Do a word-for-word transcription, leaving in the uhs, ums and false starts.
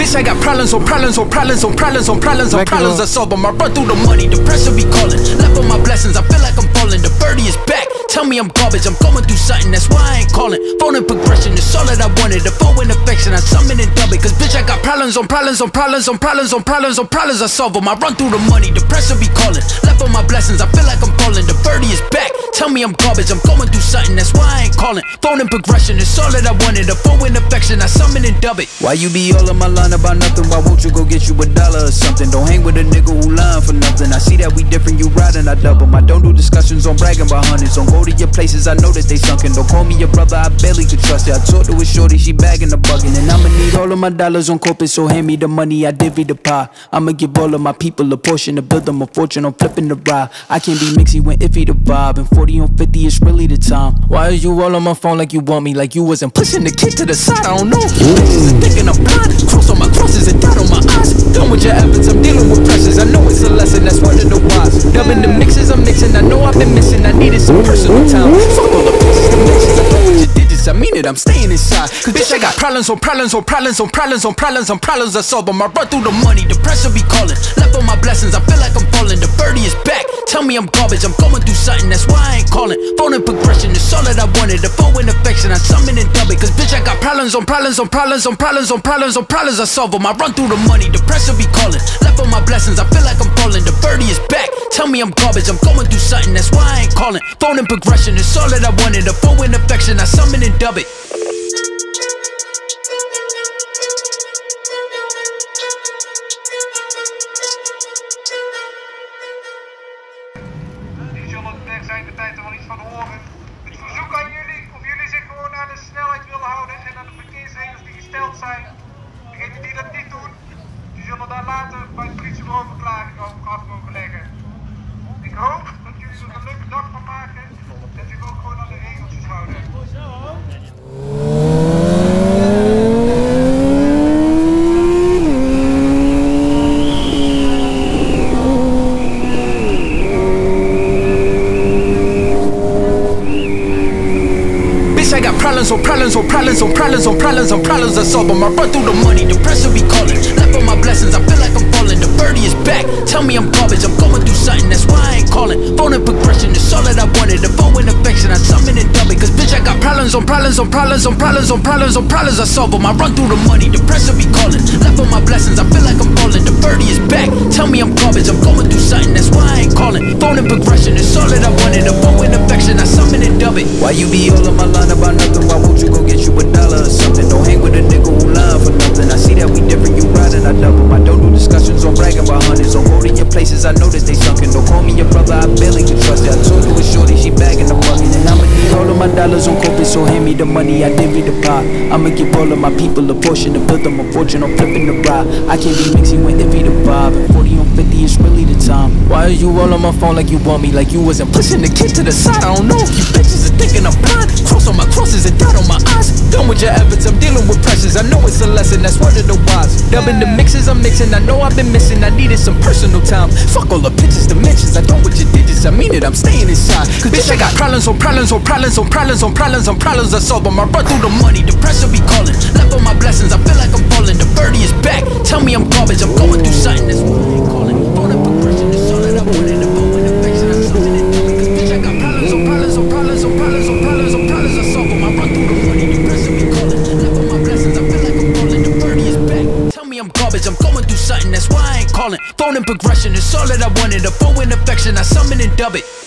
Bitch, I got problems on problems on problems on problems on problems on problems. I solve them. I run through the money, the pressure be calling. Left on my blessings, I feel like I'm falling. The birdie is back. Tell me I'm garbage, I'm going through something, that's why I ain't calling. Phone and progression, it's all that I wanted. The phone and affection, I summon and dub it. Cause bitch, I got problems on problems on problems on problems on problems on problems. I solve them. I run through the money, the pressure be calling. Left on my blessings, I feel like I'm falling. The birdie is back. Tell me I'm garbage, I'm going through something, that's why I ain't calling. Phone and progression, it's all that I wanted. The phone and affection, I summon and dub it. Why you be all in my line about nothing? Why won't you go get you a dollar or something? Don't hang with a nigga who lying for nothing. I see that we different, you riding, I double. I don't do discussions on bragging about hundreds. Don't go to your places, I know that they sunken. Don't call me your brother, I barely could trust it. I talked to a shorty, she bagging the bugging. And I'ma need all of my dollars on corporate, so hand me the money, I divvy the pie. I'ma give all of my people a portion to build them a fortune. I'm flipping the ride. I can't be mixy when iffy the vibe. And forty on fifty is really the time. Why are you all on my phone like you want me? Like you wasn't pushing the kid to the side. I don't know. You bitches are thinking I'm blind. Cross on my crosses and dot on my eyes. Done with your efforts, I'm dealing with pressures. I know it's a lesson, that's one of the wise. Dubbing the mixes I'm mixing, I know I've been missing. I needed some personal time. Fuck all the pictures, the mentions, I know what your digits. I mean it, I'm staying inside. Cause bitch, I got problems on problems on problems on problems on problems on problems. I solve them. I run through the money, the pressure be calling. Left on my blessings, I feel like I'm falling. The birdie is back. Tell me I'm garbage, I'm going through something, that's why I ain't calling. Phone and progression, it's all that I wanted. The phone and affection, I summon and dub it. Cause bitch, I got problems on problems on problems on problems on problems on problems. I solve them. I run through the money, the pressure be calling. Left on my blessings, I feel like I'm falling. The birdie is back. Tell me I'm garbage, I'm going through something, that's why I ain't calling. Phone and progression, it's all that I wanted. The phone and affection, I summon and dub it. Zijn de tijd er wel iets van horen. Het verzoek aan jullie of jullie zich gewoon aan de snelheid willen houden en aan de verkeersregels die gesteld zijn. Degenen die dat niet doen, die zullen daar later bij het politiebureau verklaring over af mogen leggen. Ik hoop dat jullie er een leuke dag van maken en zich ook gewoon aan de regeltjes houden. I got problems on problems on problems on problems on problems on problems. I solve them. I run through the money, the pressure be calling. Left on my blessings, I feel like I'm falling. The birdie is back. Tell me I'm garbage, I'm going through something, that's why I ain't calling. Phone and progression, it's all that I wanted. The phone and affection, I summon and dub it. Cause bitch, I got problems on problems on problems on problems on problems on problems. I solve them. I run through the money, the pressure be calling. Left on my blessings, I feel like I'm falling. The birdie is back. Tell me I'm garbage, I'm going through something, that's why I ain't calling. Phone and progression, it's all that I wanted. The phone and affection, I summon and dub it. Why you be all in my line about nothing? Why won't you go get you a dollar or something? Don't hang with a nigga who lying for nothing. I see that we different, you riding, I double. I don't do discussions on bragging about hundreds. Don't go to your places, I know that they sunken. Don't call me your brother, I barely could trust it. I told you a shorty, she bagging the bugging. And I'ma need all of my dollars on corporate, so hand me the money, I divvy the pie. I'ma give all of my people a portion to build them a fortune. I'm flipping the ride. I can't be mixy when iffy the vibe. And forty on fifty is really the time. Why are you all on my phone like you want me? Like you wasn't pushing the kid to the side. I don't know if you bitches are thinking I'm blind. Cross on my crosses and dot on my eyes. Done with your efforts, I'm dealing with pressures. I know it's a lesson, that's one of the wise. Dubbing the mixes I'm mixing, I know I've been missing. I needed some personal time. Fuck all the pictures, dimensions, I don't with your digits. I mean it, I'm staying inside. Cause bitch, I got problems on problems on problems on problems on problems on problems. I solve them. I run through the money, the pressure be calling. Left on my blessings, I feel like I'm falling. The birdie is back. Tell me I'm garbage, I'm going through something, that's why I ain't calling. Phone and progression, it's all that I wanted. The phone and affection, I summon and dub it. Cause bitch, I got problems on problems on problems on problems on problems on problems. I solve them. I run through the money, the pressure be calling. Left on my blessings, I feel like I'm falling. The birdie is back. Tell me I'm garbage, I'm going through something, that's why I ain't calling. Phone and progression, it's all that I wanted. The phone and affection, I summon and dub it.